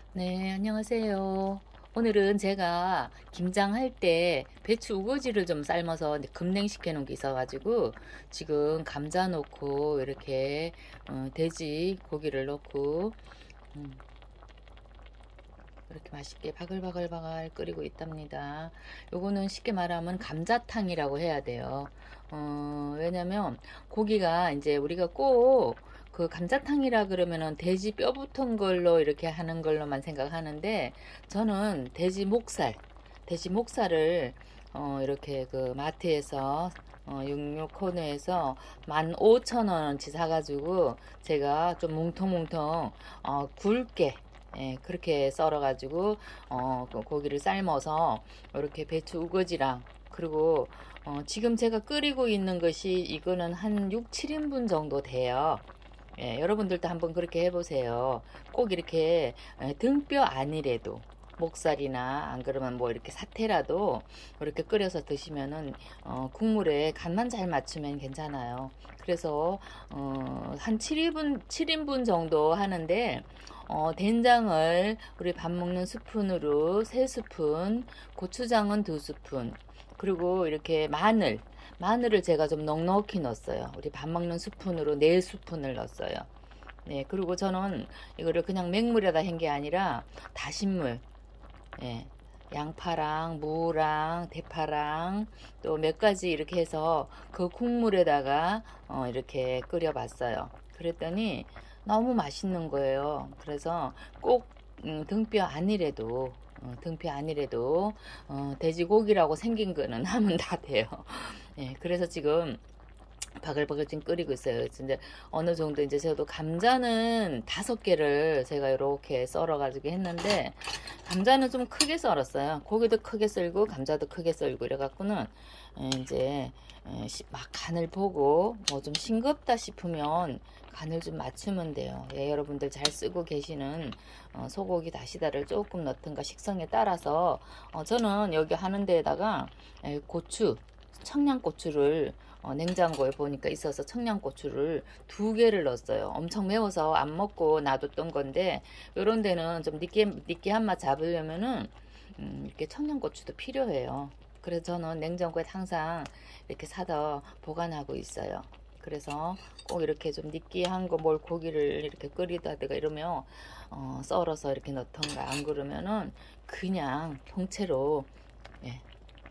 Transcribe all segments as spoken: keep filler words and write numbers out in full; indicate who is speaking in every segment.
Speaker 1: 네, 안녕하세요. 오늘은 제가 김장할 때 배추 우거지를 좀 삶아서 이제 급냉시켜 놓은 게 있어가지고 지금 감자 넣고 이렇게 어, 돼지 고기를 넣고 음, 이렇게 맛있게 바글바글바글 끓이고 있답니다. 요거는 쉽게 말하면 감자탕이라고 해야 돼요. 어, 왜냐면 고기가 이제 우리가 꼭 그 감자탕이라 그러면은 돼지 뼈 붙은 걸로 이렇게 하는 걸로만 생각하는데 저는 돼지 목살, 돼지 목살을 어, 이렇게 그 마트에서 어, 육육 코너에서 만 오천 원어치 사가지고 제가 좀 뭉텅뭉텅 어, 굵게 예, 그렇게 썰어가지고 어, 그 고기를 삶아서 이렇게 배추 우거지랑 그리고 어, 지금 제가 끓이고 있는 것이 이거는 한 육, 칠 인분 정도 돼요. 예, 여러분들도 한번 그렇게 해보세요. 꼭 이렇게 예, 등뼈 아니래도 목살이나 안 그러면 뭐 이렇게 사태라도 이렇게 끓여서 드시면은 어, 국물에 간만 잘 맞추면 괜찮아요. 그래서 어, 한 칠 인분 칠 인분 정도 하는데 어, 된장을 우리 밥 먹는 스푼으로 세 스푼, 고추장은 두 스푼, 그리고 이렇게 마늘 마늘을 제가 좀 넉넉히 넣었어요. 우리 밥 먹는 스푼으로 네 스푼을 넣었어요. 네, 그리고 저는 이거를 그냥 맹물에다 한 게 아니라 다신물, 예, 양파랑 무랑 대파랑 또 몇 가지 이렇게 해서 그 국물에다가 어, 이렇게 끓여봤어요. 그랬더니 너무 맛있는 거예요. 그래서 꼭 음, 등뼈 아니래도 어, 등뼈 아니래도 어, 돼지고기라고 생긴 거는 하면 다 돼요. 예, 그래서 지금 바글바글 지금 끓이고 있어요. 근데 어느 정도 이제 저도 감자는 다섯 개를 제가 이렇게 썰어가지고 했는데 감자는 좀 크게 썰었어요. 고기도 크게 썰고 감자도 크게 썰고 이래갖고는 이제 막 간을 보고 뭐 좀 싱겁다 싶으면 간을 좀 맞추면 돼요. 예, 여러분들 잘 쓰고 계시는 어, 소고기 다시다를 조금 넣든가 식성에 따라서 어, 저는 여기 하는 데에다가 고추 청양고추를 어, 냉장고에 보니까 있어서 청양고추를 두 개를 넣었어요. 엄청 매워서 안 먹고 놔뒀던 건데 이런 데는 좀 느끼, 느끼한 맛 잡으려면은 음, 이렇게 청양고추도 필요해요. 그래서 저는 냉장고에 항상 이렇게 사다 보관하고 있어요. 그래서 꼭 이렇게 좀 느끼한 거 뭘 고기를 이렇게 끓이다가 이러면 어, 썰어서 이렇게 넣던가 안 그러면은 그냥 통째로 예,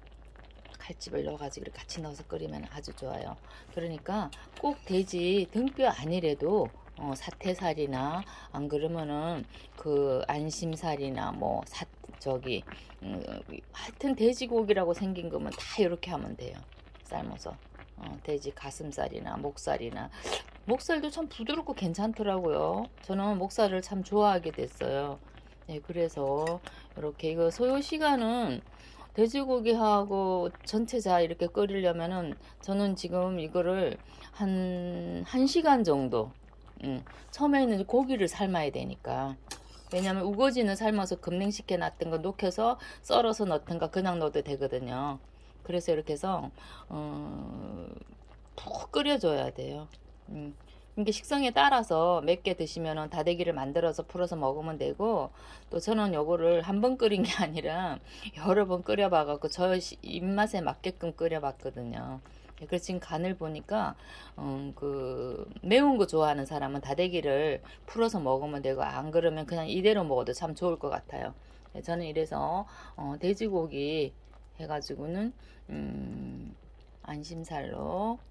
Speaker 1: 칼집을 넣어가지고 이렇게 같이 넣어서 끓이면 아주 좋아요. 그러니까 꼭 돼지 등뼈 아니래도 어, 사태살이나 안 그러면은 그 안심살이나 뭐 사, 저기 음, 하여튼 돼지고기라고 생긴 거면 다 이렇게 하면 돼요. 삶아서 어, 돼지 가슴살이나 목살이나 목살도 참 부드럽고 괜찮더라고요. 저는 목살을 참 좋아하게 됐어요. 네, 그래서 이렇게 이거 소요 시간은 돼지고기하고 전체 다 이렇게 끓이려면은 저는 지금 이거를 한, 한 시간 정도. 음, 처음에는 고기를 삶아야 되니까. 왜냐면 우거지는 삶아서 급냉시켜 놨던 거 녹여서 썰어서 넣든가 그냥 넣어도 되거든요. 그래서 이렇게 해서, 어, 푹 끓여줘야 돼요. 음. 이게 식성에 따라서 몇 개 드시면은 다대기를 만들어서 풀어서 먹으면 되고 또 저는 요거를 한 번 끓인 게 아니라 여러 번 끓여봐 갖고 저 입맛에 맞게끔 끓여봤거든요. 그래서 지금 간을 보니까 음, 그 매운 거 좋아하는 사람은 다대기를 풀어서 먹으면 되고 안 그러면 그냥 이대로 먹어도 참 좋을 것 같아요. 저는 이래서 어, 돼지고기 해가지고는 음, 안심살로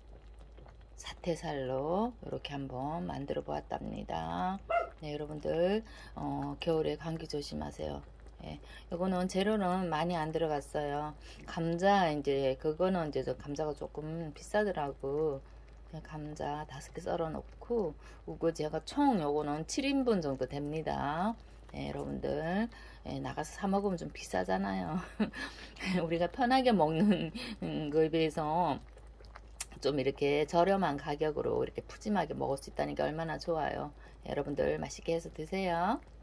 Speaker 1: 사태살로 이렇게 한번 만들어 보았답니다. 네, 여러분들 어, 겨울에 감기 조심하세요. 예, 이거는 재료는 많이 안 들어갔어요. 감자 이제 그거는 이제 저 감자가 조금 비싸더라고. 감자 다섯 개 썰어 놓고 우거지가 총 요거는 칠 인분 정도 됩니다. 예, 여러분들 예, 나가서 사 먹으면 좀 비싸잖아요. 우리가 편하게 먹는 거에 비해서 좀 이렇게 저렴한 가격으로 이렇게 푸짐하게 먹을 수 있다는 게 얼마나 좋아요. 여러분들 맛있게 해서 드세요.